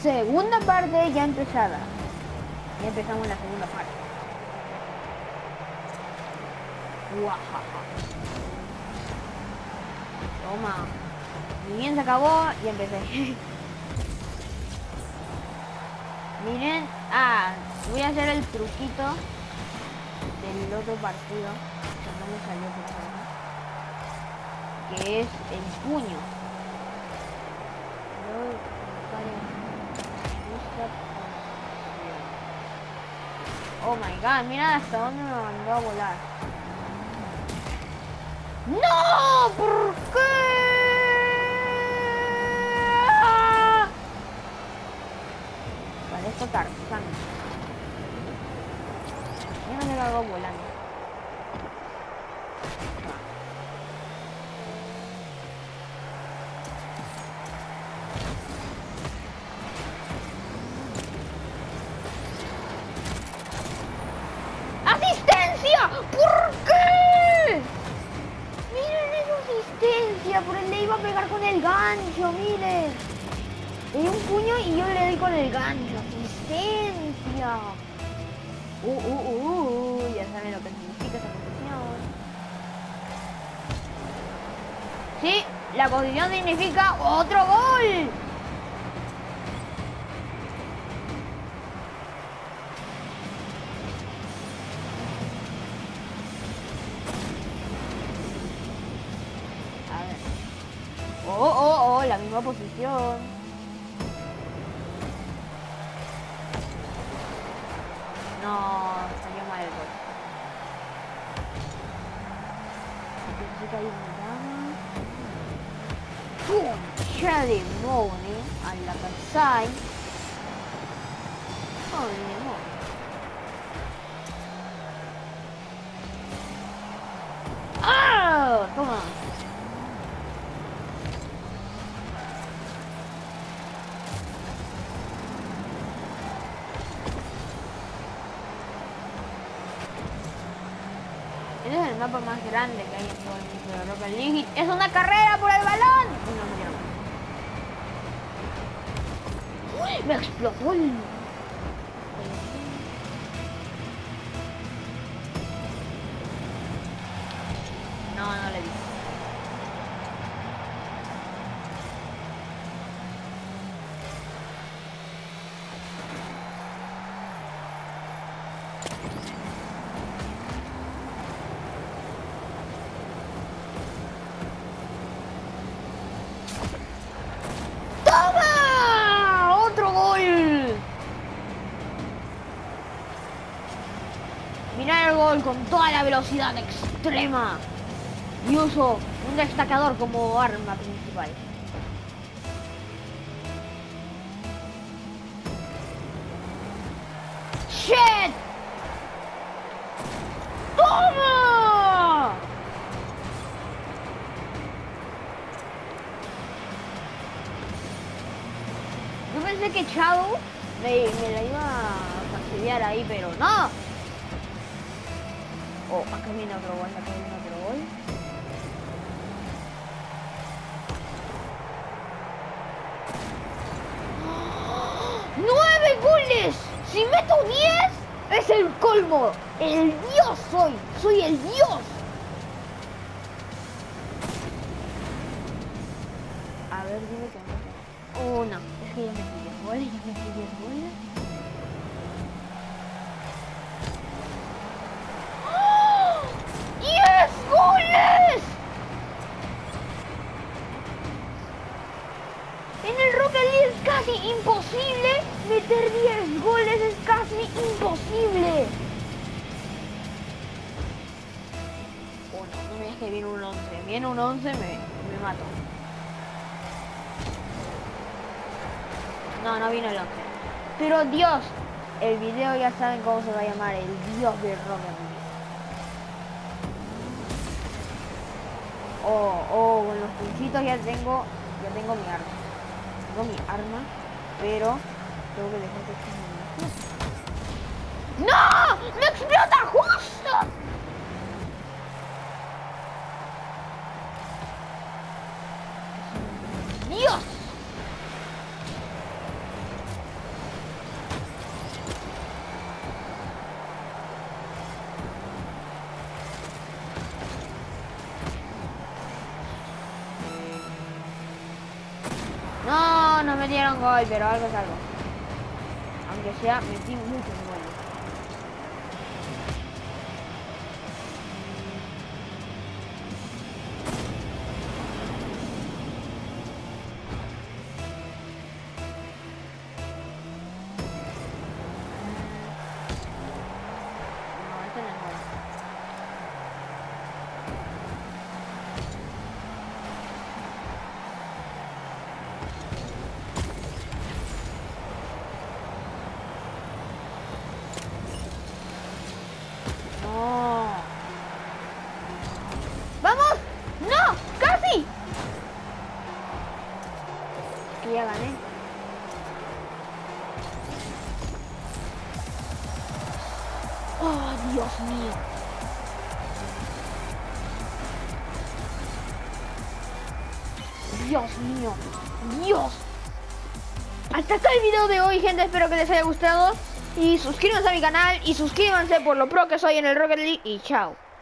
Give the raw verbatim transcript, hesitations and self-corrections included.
segunda parte ya empezada. Ya empezamos la segunda parte. Guajaja. Toma. Ni bien se acabó y empecé. Miren. Ah, voy a hacer el truquito del otro partido. Que no me salió por favor. Que es el puño. Oh my god, mira hasta dónde me mandó a volar. ¡No! ¿Por qué? Parezco Tarzán. Yo no se lo hago volando. ¡Asistencia! ¿Por qué? Miren esa asistencia. Por el le iba a pegar con el gancho, miren. Le di un puño y yo le doy con el gancho. ¡Asistencia! Uh, uh, uh, uh. Ya saben lo que significa esa posición. Sí, la posición significa otro gol. Oh, oh, oh, la misma posición. No, salió mal el gol. Pensé que ahí me daba. ¡Pum! Ceremony a la Kansai. Oh, mi amor. ¡Ah! Toma. Este es el mapa más grande que hay en todo el mundo de Rocket League. ¡Es una carrera por el balón! No, ¡uy! ¡Me explotó el... No, no le di. Mirad el gol con toda la velocidad extrema y uso un destacador como arma principal. ¡Shit! ¡Toma! Yo pensé que Chavo me, me la iba a fastidiar ahí, pero no. Oh, acá viene otro gol, acá viene otro gol. ¡Nueve goles! Si meto diez, es el colmo. El dios soy. Soy el dios. A ver, dime que no. Oh, no. Es que ya metí diez goles, ya metí diez goles. ¡diez goles! En el Rocket League es casi imposible meter diez goles, es casi imposible. Oh, no, no me digas que viene un once. Viene un once, me, me mato. No, no vino el once. Pero Dios, el video ya saben cómo se va a llamar, el dios del Rocket League. Oh, oh, con los punchitos ya tengo, ya tengo mi arma. Tengo mi arma, pero tengo que dejar que... ¡No! ¡Me explota justo! ¡Dios! metieron gol, pero algo es algo. Aunque sea, metí muchos goles. No, este no es gol. No. ¡Vamos! ¡No! ¡Casi! Que ya gané. ¡Oh, Dios mío! Dios mío. Dios. Hasta acá el video de hoy, gente. Espero que les haya gustado. Y suscríbanse a mi canal. Y suscríbanse por lo pro que soy en el Rocket League. Y chao.